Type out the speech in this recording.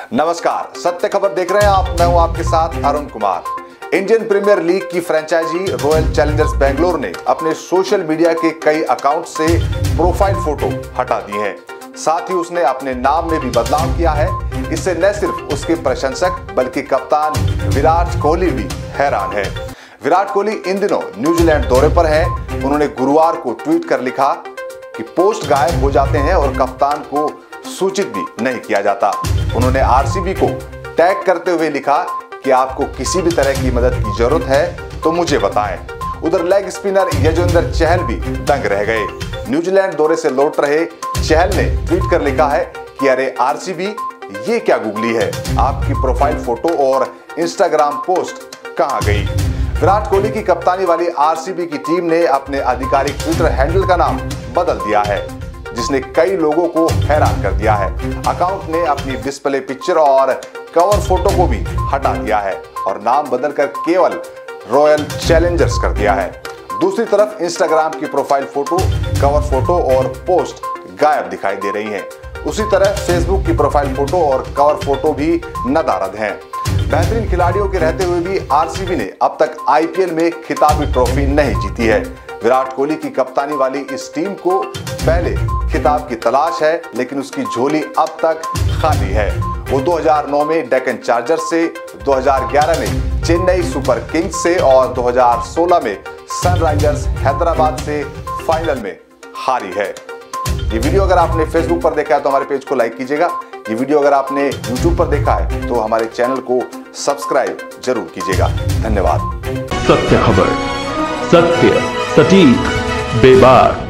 नमस्कार, सत्य खबर देख रहे हैं आप। मैं हूं आपके साथ Arun Kumar. Indian Premier League की फ्रेंचाइजी रॉयल चैलेंजर्स बेंगलोर ने अपने सोशल मीडिया के कई अकाउंट से प्रोफाइल फोटो हटा दी है। साथ ही उसने अपने नाम में भी बदलाव किया है। इससे न सिर्फ उसके प्रशंसक बल्कि कप्तान विराट कोहली भी हैरान है। विराट कोहली इन दिनों न्यूजीलैंड दौरे पर है। उन्होंने गुरुवार को ट्वीट कर लिखा कि पोस्ट गायब हो जाते हैं और कप्तान को सूचित भी नहीं किया जाता। उन्होंने आरसीबी को टैग करते हुए लिखा कि आपको किसी भी तरह की मदद की जरूरत है तो मुझे बताएं। उधर लेग स्पिनर यजुवेंद्र चहल भी दंग रह गए। न्यूजीलैंड दौरे से लौट रहे चहल ने ट्वीट कर लिखा है कि अरे आरसीबी, ये क्या गुगली है, आपकी प्रोफाइल फोटो और इंस्टाग्राम पोस्ट कहां गई। विराट कोहली की कप्तानी वाली आरसीबी की टीम ने अपने आधिकारिक ट्विटर हैंडल का नाम बदल दिया है, जिसने कई लोगों को हैरान कर दिया है। अकाउंट ने अपनी डिस्प्ले पिक्चर और कवर फोटो को भी हटा दिया है और नाम बदलकर केवल रॉयल चैलेंजर्स कर दिया है। दूसरी तरफ इंस्टाग्राम की प्रोफाइल फोटो, कवर फोटो और पोस्ट गायब दिखाई दे रही हैं। उसी तरह फेसबुक की प्रोफाइल फोटो और कवर फोटो भी नदारद हैं। बेहतरीन खिलाड़ियों के रहते हुए भी आरसीबी ने अब तक आईपीएल में खिताबी ट्रॉफी नहीं जीती है। विराट कोहली की कप्तानी वाली इस टीम को पहले खिताब की तलाश है, लेकिन उसकी झोली अब तक खाली है। वो 2009 में डेक्कन चार्जर्स से, 2011 में चेन्नई सुपर किंग्स से और 2016 में सनराइजर्स हैदराबाद से फाइनल में हारी है। ये वीडियो अगर आपने फेसबुक पर देखा है तो हमारे पेज को लाइक कीजिएगा। ये वीडियो अगर आपने यूट्यूब पर देखा है तो हमारे चैनल को सब्सक्राइब जरूर कीजिएगा। धन्यवाद। सत्य खबर, सत्य, सटीक, बेबाक।